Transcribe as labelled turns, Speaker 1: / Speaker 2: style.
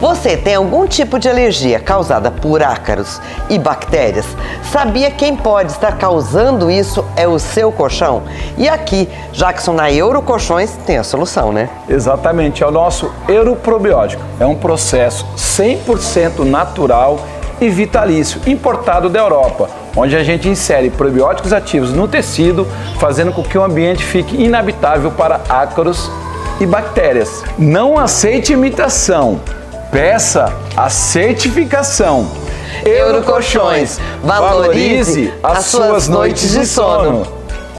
Speaker 1: Você tem algum tipo de alergia causada por ácaros e bactérias? Sabia quem pode estar causando isso é o seu colchão? E aqui, Jackson, na Eurocolchões tem a solução, né?
Speaker 2: Exatamente, é o nosso Europrobiótico. É um processo 100% natural e vitalício, importado da Europa, onde a gente insere probióticos ativos no tecido, fazendo com que o ambiente fique inabitável para ácaros e bactérias. Não aceite imitação, peça a certificação. Eurocolchões, valorize as suas noites de sono.